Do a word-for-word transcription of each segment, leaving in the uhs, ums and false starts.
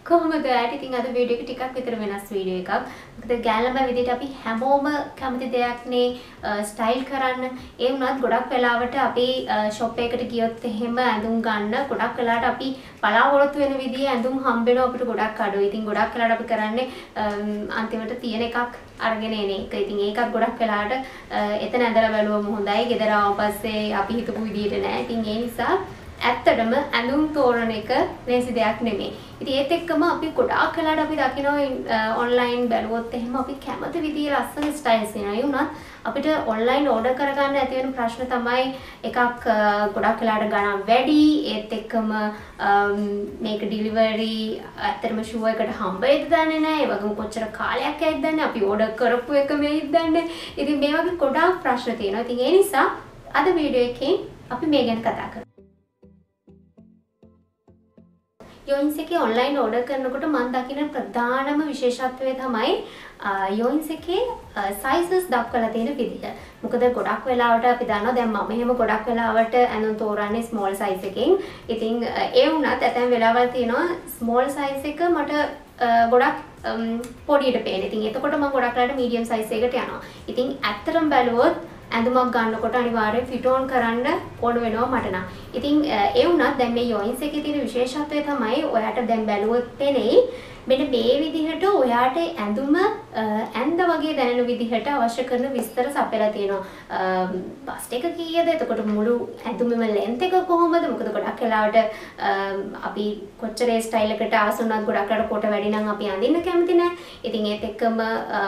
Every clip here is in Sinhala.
කොහොමද ඔයාලට ඉතින් අද වීඩියෝ එක ටිකක් විතර වෙනස් වීඩියෝ එකක්. මොකද ගෑල්ලම විදිහට අපි හැමෝම කැමති දෙයක්නේ ස්ටයිල් කරන්න. ඒ වුණත් ගොඩක් වෙලාවට අපි ෂොප් එකකට ගියොත් එහෙම ඇඳුම් ගන්න ගොඩක් වෙලාවට අපි බලාපොරොත්තු වෙන විදිහේ ඇඳුම් හම්බ වෙනවා අපිට ගොඩක් අඩුයි. ඉතින් ගොඩක් වෙලාවට අපි කරන්නේ අන්තිමට තියෙන එකක් අරගෙන එන එක. ඉතින් ඒකත් ගොඩක් වෙලාවට එතන ඇඳලා බැලුවම හොඳයි. ගෙදර ආවම පස්සේ අපි හිතපු විදිහට නෑ. ඉතින් ඒ නිසා ඇත්තටම ඇඳුම් තෝරන එක ලේසි දෙයක් නෙමෙයි. ඉතින් ඒත් එක්කම අපි ගොඩාක් වෙලාවට අපි දකිනවා ඔන්ලයින් බැලුවොත් එහෙම අපි කැමති විදිහේ ලස්සන ස්ටයිල්ස් වෙනවා. ඒ වුණත් අපිට ඔන්ලයින් ඕඩර් කරගන්න ඇති වෙන ප්‍රශ්න තමයි එකක් ගොඩක් වෙලාවට ගණන් වැඩි. ඒත් එක්කම මේක ඩිලිවරි ඇත්තටම ෂුවර් එකට හම්බ වෙයිද දන්නේ නැහැ. ඒ වගේම කොච්චර කාලයක් ඇයිද දන්නේ නැහැ. අපි ඕඩර් කරපු එක මේයිද දන්නේ නැහැ. ඉතින් මේ වගේ ගොඩාක් ප්‍රශ්න තියෙනවා. ඉතින් ඒ නිසා අද වීඩියෝ එකේ අපි මේ ගැන කතා කරමු. යෝයින්ස් එකේ ඔන්ලයින් ඕඩර් කරනකොට මම දකින ප්‍රධානම විශේෂත්වය තමයි යෝයින්ස් එකේ සයිසස් දක්වලා තියෙන විදිහ. මොකද ගොඩක් වෙලාවට අපි දන්නවා දැන් මම එහෙම ගොඩක් වෙලාවට ඇඳුම් තෝරන්නේ ස්මෝල් සයිස් එකෙන්. ඉතින් ඒ වුණත් ඇතැම් වෙලාවල් තියෙනවා ස්මෝල් සයිස් එක මට ගොඩක් පොඩියට පේන. ඉතින් එතකොට මම ගොඩක් වෙලාවට මීඩියම් සයිස් එකකට යනවා. ඉතින් ඇත්තටම බැලුවොත් ඇඳුමක් ගන්නකොට අනිවාර්යෙන් ෆිට ඔන් කරන්න ඕන වෙනවා මට නම්. ඉතින් ඒ වුණත් දැන් මේ යෝයින්ස් එකේ තියෙන විශේෂත්වය තමයි ඔයාට දැන් බැලුවොත් පෙනෙයි මෙන්න මේ විදිහට ඔයාට ඇඳුම ඇඳ වගේ දැනෙන විදිහට අවශ්‍ය කරන විස්තර සපයලා තියෙනවා. බස්ට් එක කීයද? එතකොට මුළු ඇඳුමෙම ලෙන්ත් එක කොහොමද? මොකද ගොඩක් වෙලාවට අපි කොච්චර ස්ටයිල් එකට ආස වුණත් ගොඩක් වෙලාවට කොට වැඩි නම් අපි අඳින්න කැමති නැහැ. ඉතින් ඒත් එක්කම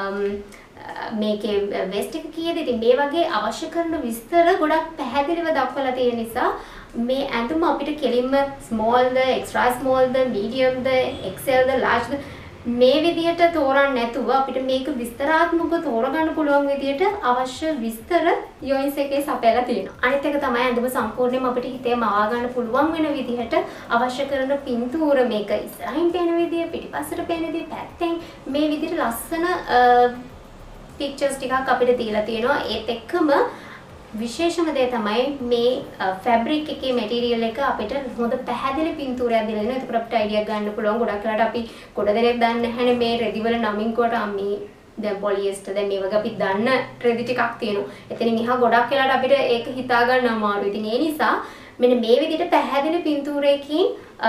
මේකේ වෙස්ට් එක කීයද? ඉතින් මේ වගේ අවශ්‍ය කරන විස්තර ගොඩක් පැහැදිලිව දක්වලා තියෙන නිසා මේ ඇඳුම අපිට කෙලින්ම ස්මෝල්ද, එක්ස්ට්‍රා ස්මෝල්ද, මීඩියම්ද, එක්සෙල්ද, ලාර්ජ්ද මේ විදිහට තෝරන්න නැතුව අපිට මේක විස්තරාත්මකව තෝරගන්න පුළුවන් විදිහට අවශ්‍ය විස්තර යෝයින්ස් එකේ සපයලා තියෙනවා. අනිත් එක තමයි ඇඳුම සම්පූර්ණයෙන්ම අපිට හිතේ මවා ගන්න පුළුවන් වෙන විදිහට අවශ්‍ය කරන පින්තූර මේක ඉස්සරහින් පේන විදිහ, පිටිපස්සට පේන විදිහ, පැත්තෙන් මේ විදිහට ලස්සන පික්චර්ස් ටිකක් අපිට දීලා තියෙනවා. ඒත් එක්කම විශේෂම දේ තමයි මේ ෆැබ්‍රික් එකේ මැටීරියල් එක අපිට හොඳ පැහැදිලි පින්තූරයක් දීලා දෙනවා. ඒක අපිට අයිඩියා ගන්න පුළුවන්. ගොඩක් වෙලාවට අපි ගොඩ දෙනෙක් දන්නේ නැහැනේ මේ රෙදි වල නමින් කොට මේ දැන් පොලියස්ටර් දැන් මේ වගේ අපි දන්න රෙදි ටිකක් තියෙනවා. එතනින් එහා ගොඩක් වෙලාවට අපිට ඒක හිතා ගන්න අමාරුයි. ඉතින් ඒ නිසා මෙන්න මේ විදිහට පැහැදිලි පින්තූරයකින්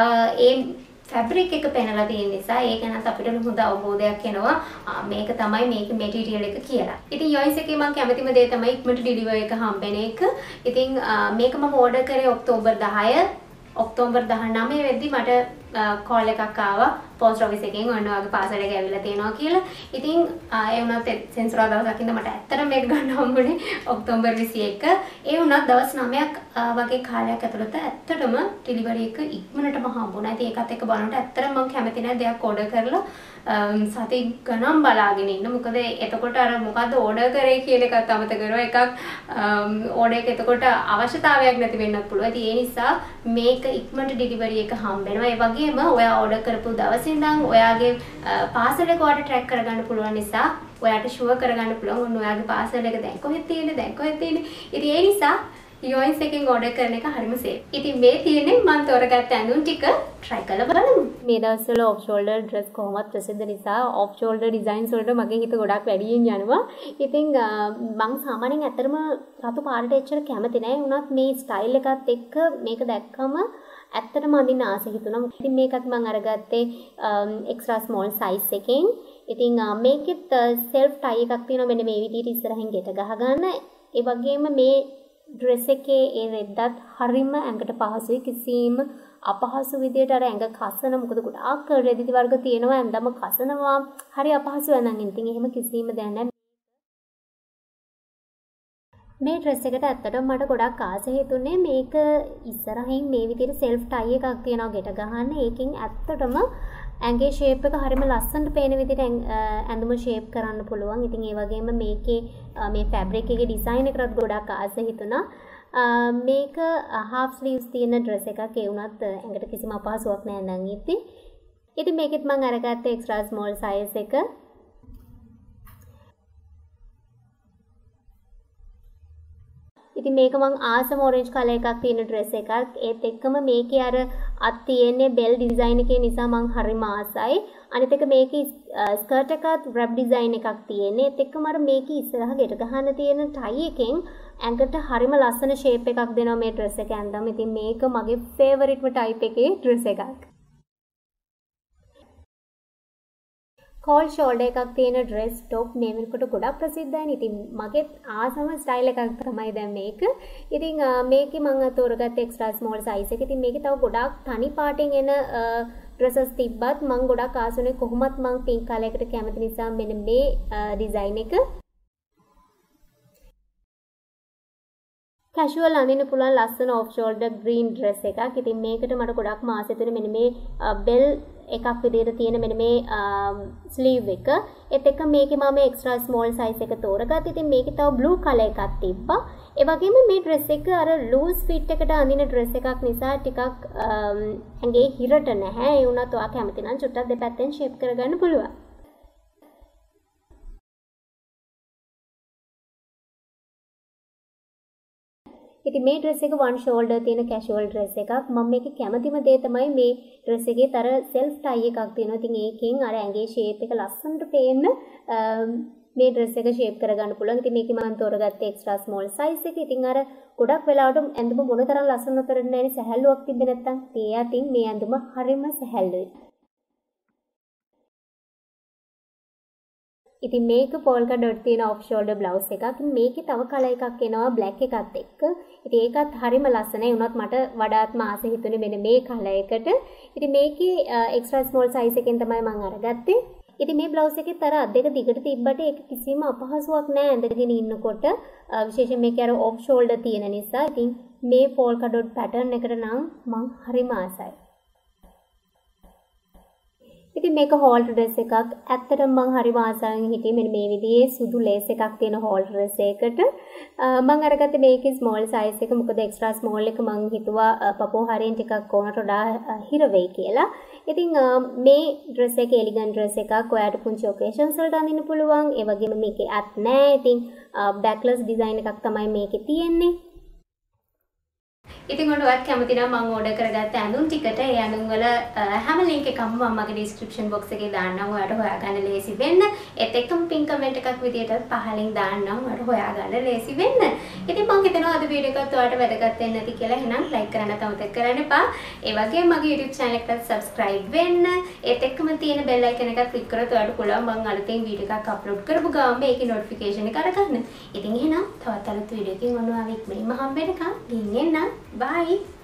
ඒ ෆැබ්‍රික් එක පෙන්වලා තියෙන නිසා ඒ ගැනත් අපිට හොඳ අවබෝධයක් එනවා මේක තමයි මේකේ මැටීරියල් එක කියලා. ඉතින් යෝයින්ස් එකේ මම කැමතිම දේ තමයි ඉක්මනට ඩිලිවර් එක හම්බෙන එක. ඉතින් මේක මම ඕඩර් කරේ ඔක්තෝබර් දහය. ඔක්තෝබර් දහනවය වෙද්දි මට කෝල් එකක් ආවා පෝස්ට් ඔෆිස් එකෙන් ඔන්න ඔයාගේ පාසල් එක ඇවිල්ලා තියෙනවා කියලා. ඉතින් ඒ වුණත් සෙන්සුරාදා දවසක් ඉඳන් මට ඇත්තටම මේක ගන්න හම්බුනේ ඔක්තෝබර් විසි එක. ඒ වුණත් දවස් නවයක් වගේ කාලයක් ඇතුළත ඇත්තටම ඩිලිවරි එක ඉක්මනටම හම්බුණා. ඉතින් ඒකත් එක්ක බලනකොට ඇත්තටම මම කැමති නැහැ දෙයක් ඕඩර් කරලා සති ගණන් බලාගෙන ඉන්න. මොකද එතකොට අර මොකද්ද ඕඩර් කරේ කියන එකත් අමතක කරනවා. එකක් ඕඩර් එක එතකොට අවශ්‍යතාවයක් නැති වෙන්නත් පුළුවන්. ඉතින් ඒ නිසා මේක ඉක්මනට ඩිලිවරි එක හම්බ වෙනවා. ඒ වගේම ඔයා ඕඩර් කරපු දවසේ ඉඳන් ඔයාගේ පාසල් එක ඔයාලට ට්‍රැක් කරගන්න පුළුවන් නිසා ඔයාට ෂුවර් කරගන්න පුළුවන් ඔන්න ඔයාගේ පාසල් එක දැන් කොහෙද තියෙන්නේ දැන් කොහෙද තියෙන්නේ. ඉතින් ඒ නිසා යෝයින්ස් එකෙන් ඕඩර් කරන එක හරිම සේෆ්. ඉතින් මේ තියෙන්නේ මම තෝරගත්ත ඇඳුම් ටික try කරලා බලමු. මේ දවස්වල ඔෆ් ෂෝල්ඩර් ඩ්‍රෙස් කොහොමද ප්‍රසිද්ධ නිසා ඔෆ් ෂෝල්ඩර් ඩිසයින්ස් වලට මගේ හිත ගොඩක් වැඩියෙන් යනවා. ඉතින් මම සාමාන්‍යයෙන් ඇත්තටම රතු පාටට එච්චර කැමති නැහැ. වුණත් මේ ස්ටයිල් එකත් එක්ක මේක දැක්කම ඇත්තටම අඳින්න ආස හිතුණා. ඉතින් මේකත් මම අරගත්තේ එක්ස්ට්‍රා ස්මෝල් සයිස් එකෙන්. ඉතින් මේකෙත් සෙල්ෆ් ටයි එකක් තියෙනවා මෙන්න මේ විදිහට ඉස්සරහින් ගෙට ගහ ගන්න. ඒ වගේම මේ ඩ්‍රෙස් එකේ ඒ රෙද්දත් හරිම ඇඟට පහසුයි. කිසිම අපහසු විදියට අර ඇඟ කසන මොකද ගොඩාක් රෙදි වර්ග තියෙනවා ඇඳම කසනවා. හරි අපහසු වෙනන් ඉතින් එහෙම කිසිම දෙයක් නැහැ. මේ ඩ්‍රෙස් එකට ඇත්තටම මට ගොඩක් ආස හිතුනේ මේක ඉස්සරහින් මේ විදිහට සෙල්ෆ් ටයි එකක් තියෙනවා ගෙට ගහන්න. ඒකෙන් ඇත්තටම ඇඟේ ෂේප් එක හරිම ලස්සනට පේන විදිහට ඇඳුම ෂේප් කරන්න පුළුවන්. ඉතින් ඒ වගේම මේකේ මේ ෆැබ්‍රික් එකේ ඩිසයින් එකකට ගොඩක් ආස හිතුණා. මේක half sleeves තියෙන ඩ්‍රෙස් එකක්. ඒ වුණත් ඇඟට කිසිම අපහසුාවක් නැහැ නං ඉතින්. ඉතින් මේකෙත් මම අරගත්තේ extra small size එක. ඉතින් මේක මං ආසම ඔරෙන්ජ් කලර් එකක් තියෙන ඩ්‍රෙස් එකක්. ඒත් එක්කම මේකේ අර අත් තියෙන්නේ බෙල් ඩිසයින් එකේ නිසා මං හරිම ආසයි. අනිත් එක මේකේ ස්කර්ට් එකත් රැප් ඩිසයින් එකක් තියෙන්නේ. ඒත් එක්කම අර මේකේ ඉස්සරහ ගෙට ගහන්න තියෙන ටයි එකෙන් ඇඟට හරිම ලස්සන ෂේප් එකක් දෙනවා මේ ඩ්‍රෙස් එක ඇඳන්. ඉතින් මේක මගේ ෆේවරිට්ම ටයිප් එකේ ඩ්‍රෙස් එකක්. කෝල් ෂෝල්ඩර් එකක් තියෙන ඩ්‍රෙස් টොප් මේ වෙනකොට ගොඩක් ප්‍රසිද්ධයි. ඉතින් මගේ ආසම ස්ටයිල් එකක් තමයි දැන් මේක. ඉතින් මේකේ මම තෝරගත්ත එක්ස්ට්‍රා ස්මෝල් සයිස් එක. ඉතින් මේකේ තව ගොඩක් තනි පාටින් එන ඩ්‍රෙසස් තිබ්බත් මම ගොඩක් ආසුනේ කොහොමත් මම පින්ක් කලර් එකට කැමති නිසා මෙන්න මේ ඩිසයින් එක. කැෂුවල් අඳින්න පුළුවන් ලස්සන ඔෆ් ෂෝල්ඩර් ග්‍රීන් ඩ්‍රෙස් එකක්. ඉතින් මේකට මට ගොඩක් මාසෙ තුනේ මෙන්න මේ බෙල් එකක් විදිහට තියෙන මෙන්න මේ ස්ලීව් එක. ඒත් එක්ක මේකේ මම එක්ස්ට්‍රා ස්මෝල් සයිස් එක තෝරගත්තා. ඉතින් මේකේ තව බ්ලූ කලර් එකක් තිබ්බා. ඒ වගේම මේ ඩ්‍රෙස් එක අර ලූස් ෆිට් එකට අඳින ඩ්‍රෙස් එකක් නිසා ටිකක් ඇඟේ හිරට නැහැ. ඒ වුණත් ඔයා කැමති නම් චුට්ටක් දෙපැත්තෙන් ෂේප් කරගන්න පුළුවන්. ඉතින් මේ ඩ්‍රෙස් එක වන් ෂෝල්ඩර් තියෙන කැෂුවල් ඩ්‍රෙස් එකක්. මම මේකේ කැමතිම දේ තමයි මේ ඩ්‍රෙස් එකේ තර සෙල්ෆ් ටයි එකක් තියෙනවා. ඉතින් ඒකෙන් අර ඇඟේ ෂේප් එක ලස්සනට පේන්න මේ ඩ්‍රෙස් එක ෂේප් කරගන්න පුළුවන්. ඉතින් මේකේ මම තෝරගත්තේ එක්ස්ට්‍රා ස්මෝල් සයිස් එක. ඉතින් අර ගොඩක් වෙලාවට ඇඳුම මොනතරම් ලස්සනද කරන්නේ නැහැනේ සැහැල්ලුවක් තිබ්බේ නැත්තම්. ඒ අතින් මේ ඇඳුම හරිම සැහැල්ලුයි. ඉතින් මේක පෝල්කා ඩොට් තියෙන ඔෆ් ෂෝල්ඩර් බ්ලවුස් එකක්. මේකේ තව කලර් එකක් එනවා බ්ලැක් එකත් එක්ක. ඉතින් ඒකත් හරිම ලස්සනයි. උනත් මට වඩාත්ම ආස හිතුනේ මෙන්න මේ කලර් එකට. ඉතින් මේකේ එක්ස්ට්‍රා ස්මෝල් සයිස් එකෙන් තමයි මම අරගත්තේ. ඉතින් මේ බ්ලවුස් එකේ තර අත් දෙක දිගට තිබ්බට ඒක කිසිම අපහසුයක් නැහැ ඇඳගෙන ඉන්නකොට. විශේෂයෙන් මේකේ අර ඔෆ් ෂෝල්ඩර් තියෙන නිසා. ඉතින් මේ පෝල්කා ඩොට් පැටර්න් එකට නම් මම හරිම ආසයි. ඉතින් මේක හෝල් ඩ්‍රෙස් එකක්. ඇත්තටම මම හරි ආසාවෙන් හිටියේ මෙන්න මේ විදිහේ සුදු ලේස් එකක් තියෙන හෝල් ඩ්‍රෙස් එකකට. මම අරගත්තේ මේකේ ස්මෝල් සයිස් එක. මොකද එක්ස්ට්‍රා ස්මෝල් එක මම හිතුවා පපෝ හරියෙන් ටිකක් ඕනට වඩා හිර වෙයි කියලා. ඉතින් මේ ඩ්‍රෙස් එක එලිගන්ට් ඩ්‍රෙස් එකක්. ඔයාලට පුංචි ඔකේෂන්ස් වලට අඳින්න පුළුවන්. ඒ වගේම මේකේ අත් නැහැ. ඉතින් බෑක්ලස් ඩිසයින් එකක් තමයි මේකේ තියෙන්නේ. ඉතින් ඔයාලට කැමති නම් මම ඕඩර් කරගත්ත ඇඳුම් ටිකට ඒ ඇඳුම් වල හැම ලින්ක් එකක්ම මම මගේ ඩිස්ක්‍රිප්ෂන් බොක්ස් එකේ දාන්නම්. ඔයාලට හොයාගන්න ලේසි වෙන්න. ඒත් එක්කම පින් කමෙන්ට් එකක් විදියට පහලින් දාන්නම්. ඔයාලට හොයාගන්න ලේසි වෙන්න. ඉතින් මම හිතනවා අද වීඩියෝ එකත් ඔයාලට වැදගත් වෙන්න ඇති කියලා. එහෙනම් ලයික් කරන්න අමතක කරන්න එපා. ඒ වගේම මගේ YouTube channel එකට subscribe වෙන්න. ඒත් එක්කම තියෙන bell icon එකත් click කරලා ඔයාලට පුළුවන් මම අලුතෙන් වීඩියෝ එකක් අප්ලෝඩ් කරපු ගමන් මේකේ notification එක අරගන්න. ඉතින් එහෙනම් තවත් අලුත් වීඩියෝ එකකින් ඔන්න ඔයාලා ඉක්මනින්ම හම්බ වෙනකම් ගිහින් එන්න. Bye.